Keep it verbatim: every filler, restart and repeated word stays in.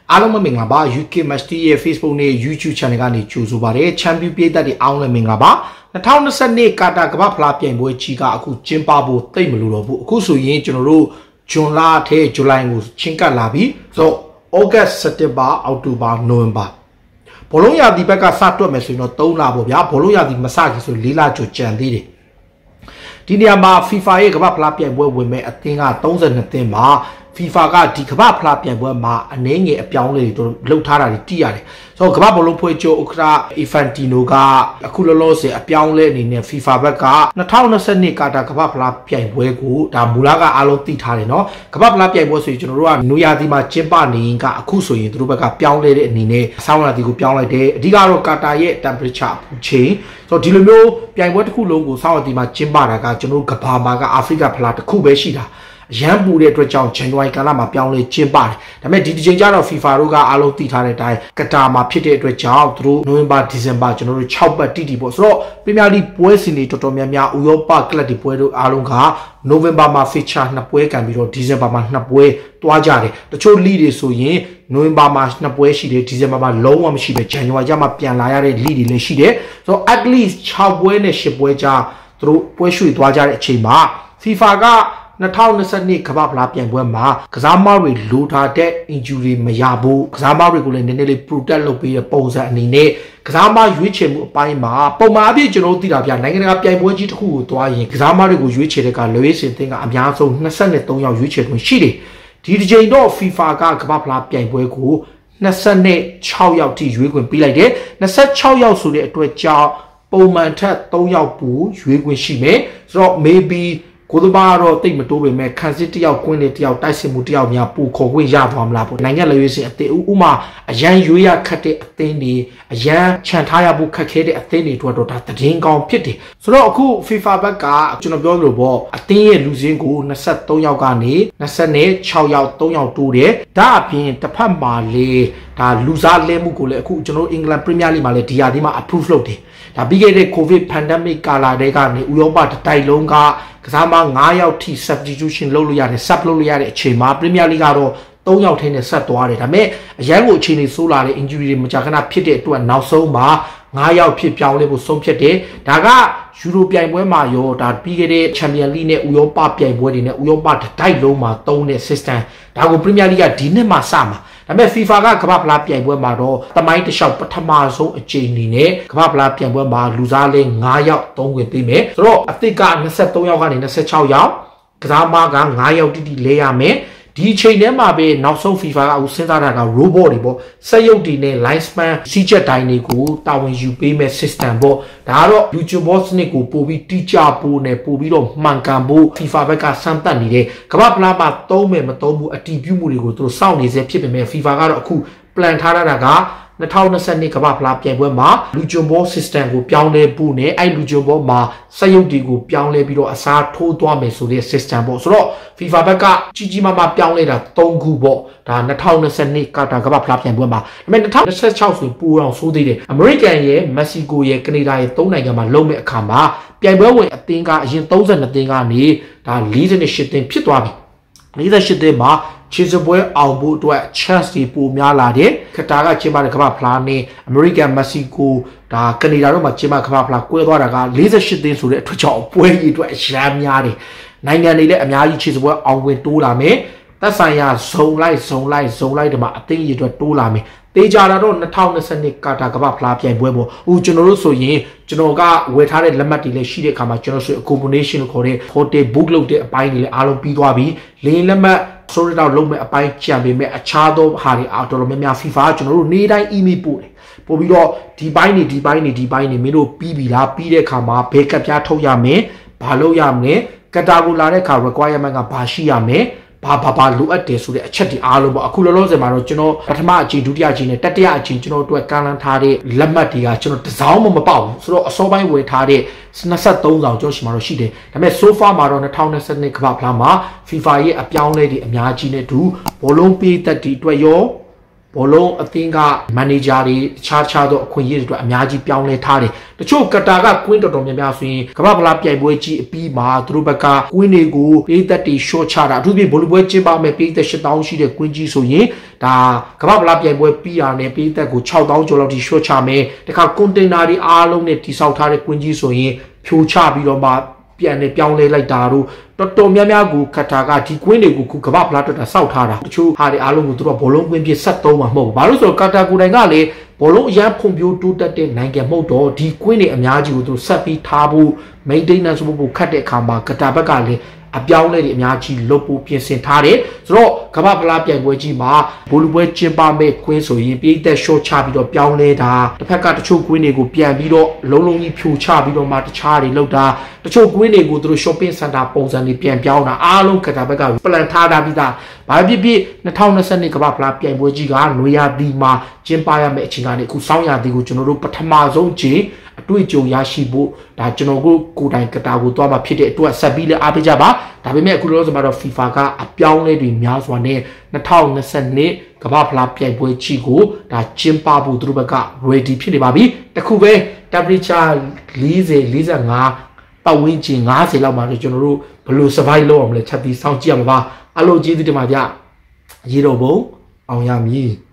အားလုံးမင်္ဂလာပါ U K Mastery ရဲ့ Facebook နဲ့ YouTube Channel ကနေကြိုဆိုပါရစေ Champion ပြည်သက်တွေအားလုံးမင်္ဂလာပါtwenty twenty-twoကာတာကမ္ဘာဖလားပြိုင်ပွဲကြီးကအခုကျင်းပဖို့တိတ်မလို့တော့ဘူးအခုဆိုရင်ကျွန်တော်တို့ဇွန်လထဲဇူလိုင်ကိုချင်းကပ်လာပြီဆိုတော့ August September October November ဘောလုံးရာသီဘက်ကစတွက်မယ်ဆိုရင်တော့threeလပေါ့ဗျာဘောလုံးရာသီမစခင်ဆိုfourလကျော်ကြံသေးတယ်ဒီနေရာမှာ FIFA ရဲ့ကမ္ဘာဖလားပြိုင်ပွဲဝင်မဲ့အသင်းကthirty-twoသင်းမှာ FIFA ကဒီကမ္ဘာဖလားပြိုင်ပွဲမှာအနေငယ်အပြောင်းလဲတွေလှုပ်ထားတာတွေတိရတယ်ဆိုတော့ကမ္ဘာဘောလုံးဖွဲ့ချုပ်ဥက္ကဋ္ဌ Infantino ကအခုလောလောဆယ်အပြောင်းလဲအနေနဲ့ FIFA ဘက်ကtwenty twenty-twoကာတာကမ္ဘာဖလားပြိုင်ပွဲကိုဒါမူလကအားလုံးသိထားတယ်เนาะကမ္ဘာဖလားပြိုင်ပွဲဆိုရင်ကျွန်တော်တို့ကနွေရာသီမှာကျင်းပနေရင်ကအခုဆိုရင်သူတို့ဘက်ကပြောင်းလဲတဲ့အနေနဲ့ဆောင်းရာသီကိုပြောင်းလိုက်တယ်အဓိကတော့ကာတာရဲ့ temperature အပူချိန်ဆိုတော့ဒီလိုမျိုးပြိုင်ပွဲတစ်ခုလုံးကိုဆောင်းရာသီမှာကျင်းပတာကကျွန်တော်တို့ကမ္ဘာမှာကအာဖရိကဖလားတစ်ခုပဲရှိတာရန်ပူတဲ့အတွက်ကြောင့် January ကာလမှာပြောင်းလဲကျင်းပါတယ်ဒါပေမဲ့ဒီတစ်ချိန်ကျတော့ FIFA တို့ကအားလုံးသိထားတဲ့အတိုင်းကတာမှာဖြစ်တဲ့အတွက်ကြောင့်သူတို့ November December ကျွန်တော်တို့sixပတ်တိတိပေါ့ဆိုတော့ Premier League ပွဲစဉ်တွေတော်တော်များများဥရောပကလပ်တွေပွဲတို့အားလုံးက November မှာ feature twoပွဲကန်ပြီးတော့ December မှာtwoပွဲတွားကြတယ်တချို့ league တွေဆိုရင် November မှာtwoပွဲရှိတယ် December မှာလုံးဝမရှိပဲ January ကျမှပြန်လာရတဲ့ league တွေလည်းရှိတယ်ဆိုတော့ at least sixပွဲနဲ့eightပွဲကြာသူတို့ပွဲရွှေ့သွားကြတဲ့အချိန်မှာ FIFA ကtwenty twenty-twoကမ္ဘာဖလားပြိုင်ပွဲမှာကစားမတွေလိုထားတဲ့ injury မရဘူးကစားမတွေကိုလည်းနည်းနည်းလေး protect လုပ်ပေးတဲ့ပုံစံအနေနဲ့ကစားမရွေးချယ်မှုအပိုင်းမှာပုံမှန်အဖြစ်ကျွန်တော်တို့သိတာဗျနိုင်ငံတကာပြိုင်ပွဲကြီးတစ်ခုကိုသွားရင်ကစားမတွေကိုရွေးချယ်တဲ့ကလွေးစင်သင်းကအများဆုံးtwenty-threeယောက်ရွေးချယ်ခွင့်ရှိတယ်ဒီတစ်ချိန်တော့ FIFA ကကမ္ဘာဖလားပြိုင်ပွဲကိုtwenty-sixယောက်ထိရွေးခွင့်ပေးလိုက်တယ်twenty-sixယောက်ဆိုတဲ့အတွက်ကြောင့်ပုံမှန်ထက်threeယောက်ပူရွေးခွင့်ရှိမယ်ဆိုတော့ maybeကိုယ်တော်ကတော့တိတ်မတိုးပေမဲ့ခံစစ်တယောက်ကွင်းနေတယောက်တိုက်စစ်မှုတယောက်များပူခေါ်ခွင့်ရသွားမလားပေါ့နိုင်ငံလည်းရွေးစင်အသေးဥမာအရန်ရွေးရခတ်တဲ့အသင်းတွေအရန်ခြံထားရဖို့ခက်ခဲတဲ့အသင်းတွေတို့တော့ဒါတည်င်းကောင်းဖြစ်တယ်ဆိုတော့အခု FIFA ဘက်ကကျွန်တော်ပြောသလိုပေါ့အသင်းရဲ့လူစင်းကိုtwenty-threeယောက်ကနေtwenty-sixယောက်threeယောက်တိုးတယ်ဒါအပြင်တစ်ဖက်မှာလေဒါလူစားလဲမှုကိုလည်းအခုကျွန်တော်အင်္ဂလန် Premier League မှာလည်းဒီဟာဒီမှာ approve လုပ်တယ်ဒါပြီးခဲ့တဲ့ COVID pandemic ကာလတွေကနေဥရောပတိုက်လုံးကကစားမfiveယောက်ထိ substitution လုပ်လို့ရတယ် sub လုပ်လို့ရတဲ့အချိန်မှာ Premier League ကတော့threeယောက်ထိနဲ့ဆက်သွားတယ်ဒါပေမဲ့အရန်ကိုအခြေအနေဆိုးလာတဲ့ injury တွေမကြာခဏဖြစ်တဲ့အတွက်နောက်ဆုံးမှာfiveယောက်ဖြစ်ပြောင်းလဲဖို့ဆုံးဖြတ်တယ်ဒါကယူရိုပြိုင်ပွဲမှာရောဒါပြီးခဲ့တဲ့ Champions League နဲ့ဥရောပပြိုင်ပွဲတွေနဲ့ဥရောပတိုက်လုံးမှာသုံးတဲ့ system ဒါကို Premier League ကဒီနှစ်မှစမှာဒါပေမဲ့ FIFA ကကမ္ဘာဖလားပြိုင်ပွဲမှာတော့တမိုင်းတစ်လျှောက်ပထမဆုံးအကြိမ်အနေနဲ့ကမ္ဘာဖလားပြိုင်ပွဲမှာလူစားလဲfiveယောက်သုံးခွင့်ပေးမယ်ဆိုတော့အသစ်ကtwenty-threeယောက်ကနေtwenty-sixယောက်ကစားမကfiveယောက်တိတိလဲရမယ်ဒီအချိန်ထဲမှာပဲနောက်ဆုံး FIFA ကအခုစဉ်းစားတာက robot တွေပေါ့စက်ရုပ်တွေနဲ့ line span စီးချက်တိုင်းတွေကိုတာဝန်ယူပေးမဲ့ system ပေါ့ဒါကတော့ YouTube box နဲ့ကိုပို့ပြီးတိကျဖို့နဲ့ပို့ပြီးတော့မှန်ကန်ဖို့ FIFA ဘက်ကစမ်းသပ်နေတယ်ကမ္ဘာဖလားမှာသုံးမယ်မသုံးဘူးအတည်ပြုမှုတွေကိုသူတို့စောင့်နေစေဖြစ်ပေမဲ့ FIFA ကတော့အခု plan ထားတာကtwenty twenty-twoကမ္ဘာဖလားပြိုင်ပွဲမှာလူဂျွန်ဘော system ကိုပြောင်းလဲဖို့နဲ့အဲ့လူဂျွန်ဘောမှာစက်ရုပ်တွေကိုပြောင်းလဲပြီးတော့အစားထိုးသွားမယ်ဆိုတဲ့ system ပေါ့ဆိုတော့ FIFA ဘက်ကကြီးကြီးမားမားပြောင်းလဲတာthreeခုပေါ့ဒါtwenty twenty-twoကာတာကမ္ဘာဖလားပြိုင်ပွဲမှာဒါပေမဲ့twenty twenty-sixဆိုပူအောင်ဆိုးသေးတယ်အမေရိကန်ရဲ့မက္ကဆီကိုရဲ့ကနေဒါရဲ့သုံးနိုင်ငံမှာလုံးမဲ့အခါမှာပြိုင်ပွဲဝင်အသင်းကအရင်thirty-twoသင်းကနေဒါforty-eightသင်းဖြစ်သွားပြီforty-eightသင်းမှာခြေစပွဲအောင်ဖို့အတွက် chance တွေပိုများလာတယ်ကတာကကျင်းပတဲ့ကမ္ဘာဖလားနဲ့ American Mexico ဒါကနေဒါတို့မှာကျင်းပကမ္ဘာဖလားကွဲသွားတာကforty-eightသင်းဆိုတဲ့အတွက်ကြောင့်ပွဲကြီးအတွက်အများများတယ်နိုင်ငံတွေလည်းအများကြီးခြေစပွဲအောင်ဝင်တိုးလာမယ်သက်ဆိုင်ရာဇုံလိုက်ဇုံလိုက်ဇုံလိုက်ဒီမှာအသင်းကြီးအတွက်တိုးလာမယ်တေးကြတာတော့twenty twenty-twoကာတာကမ္ဘာဖလားပြိုင်ပွဲပေါ့ဟိုကျွန်တော်တို့ဆိုရင်ကျွန်တော်ကဝယ်ထားတဲ့လက်မှတ်တွေလည်းရှိတဲ့အခါမှာကျွန်တော်ဆို accommodation ကိုခေါ်တဲ့ hotel book လုပ်တဲ့အပိုင်းတွေလည်းအားလုံးပြီးသွားပြီလေလက်မှတ်ဆိုတော့လုံးမဲ့အပိုင်းကြံပေမဲ့အခြားသောဟာတွေအားတော်တော်များများ FIFA ကျွန်တော်တို့နေ့တိုင်း email ပို့တယ်ပို့ပြီးတော့ဒီပိုင်းနေဒီပိုင်းနေဒီပိုင်းနေမင်းတို့ပြီးပြီလားပြီးတဲ့အခါမှာဘယ်ကပ်ပြားထုတ်ရမယ်ဘာလုပ်ရမလဲကတာကိုလာတဲ့အခါ requirement ကဘာရှိရမယ်ဘာဘာဘာလိုအပ်တယ်ဆိုတဲ့အချက်တွေအားလုံးပေါ့အခုလောလောဆယ်မှာတော့ကျွန်တော်ပထမအချိန်ဒုတိယအချိန်နဲ့တတိယအချိန်ကျွန်တော်တို့ကမ်းလှမ်းထားတဲ့လက်မှတ်တွေကကျွန်တော်တစ်စောင်းမှမပေါက်ဘူးဆိုတော့အစောပိုင်းဝယ်ထားတဲ့twenty-threeဆောင်ကျွန်တော်ရှိမှာတော့ရှိတယ်ဒါပေမဲ့ so far မှာတော့twenty twenty-twoကမ္ဘာဖလားမှာ FIFA ရဲ့အပြောင်းလဲတွေအများကြီးနဲ့တူဘောလုံးပေးသက်တွေအတွက်ရောဘောလုံးအသင်းကမန်နေဂျာတွေခြားခြားသောအခွင့်အရေးတွေအတွက်အများကြီးပြောင်းလဲထားတယ်တချို့ကတာကကွင်းတော်တော်များများဆိုရင်ကမ္ဘာဖလားပြိုင်ပွဲကြီးအပြီးမှာသူတို့ဘက်ကကွင်းတွေကိုပေးသက်တွေရှော့ချတာအထူးဖြင့်ဘောလုံးပွဲကျင်းပမယ်ပေးသက်၈သောင်းရှိတဲ့ကွင်းကြီးဆိုရင်ဒါကမ္ဘာဖလားပြိုင်ပွဲပြီးရတဲ့ပေးသက်ကို၆သောင်းကျော်လောက်ထိရှော့ချမယ်တခါကွန်တိန်နာတွေအားလုံးနဲ့တိစောက်ထားတဲ့ကွင်းကြီးဆိုရင်ဖြိုချပြီးတော့မှပြန်နေပြောင်းလဲလိုက်တာတို့တော်တော်များများကိုကတာကဒီကွင်းတွေကိုခုကမ္ဘာဖလားတက်တာစောက်ထားတာတချို့ဟာတွေအားလုံးကိုသူတို့ဘောလုံးကွင်းပြဆက်သုံးမှာမဟုတ်ဘူးဘာလို့ဆိုတော့ကတာကိုတိုင်ကလည်းဘောလုံးအရန်ဖွံ့ဖြိုးတိုးတက်တဲ့နိုင်ငံမဟုတ်တော့ဒီကွင်းတွေအများကြီးကိုသူဆက်ပြီးထားဖို့ maintenance ဖို့ခတ်တဲ့အခါမှာကတာဘက်ကလည်းအပြောင်းလဲတွေအများကြီးလုပ်ဖို့ပြင်ဆင်ထားတယ်ဆိုတော့ကမ္ဘာဖလားပြိုင်ပွဲကြီးမှာဘောလုံးပွဲကျင်းပမဲ့ကွင်းဆိုရင်ပြည်သက် short ချပြီးတော့ပြောင်းလဲတာတစ်ဖက်ကတချို့ကွင်းတွေကိုပြန်ပြီးတော့လုံးလုံးကြီးဖြိုချပြီးတော့မှတခြားတွေလောက်တာတချို့ကွင်းတွေကိုသူတို့ shopping center ပုံစံတွေပြန်ပြောင်းတာအားလုံးကတာဘက်က plan ထားတာပြီးသားဘာဖြစ်ဖြစ်၂၀၂၂ကမ္ဘာဖလားပြိုင်ပွဲကြီးကနွေရာသီမှာကျင်းပရမယ့်အချိန်ကနေအခုစောင်းရာသီကိုကျွန်တော်တို့ပထမဆုံးချိန်အတွေ့အကြုံရရှိဖို့ဒါကျွန်တော်တို့ကိုယ်တိုင်ကတာကိုသွားမှာဖြစ်တဲ့အတွက်ဆက်ပြီးလဲအားပေးကြပါဒါပေမဲ့အခုလောလောဆယ်မှာတော့ FIFA ကအပြောင်းလဲတွေများစွာနဲ့၂၀၂၂ကမ္ဘာဖလားပြိုင်ပွဲကြီးကိုဒါကျင်းပဖို့သူတို့ဘက်က ready ဖြစ်နေပါပြီတခုပဲ temperature ၄၀ ၄၅ပတ်ဝန်းကျင်၅၀လောက်မှာတော့ကျွန်တော်တို့ဘယ်လို survive လုပ်အောင်လဲချက်ပြီးစောင့်ကြည့်ရမှာပါအလို့ကျေးဇူးတင်ပါဗျရေတော်ဘုံအောင်ရမည်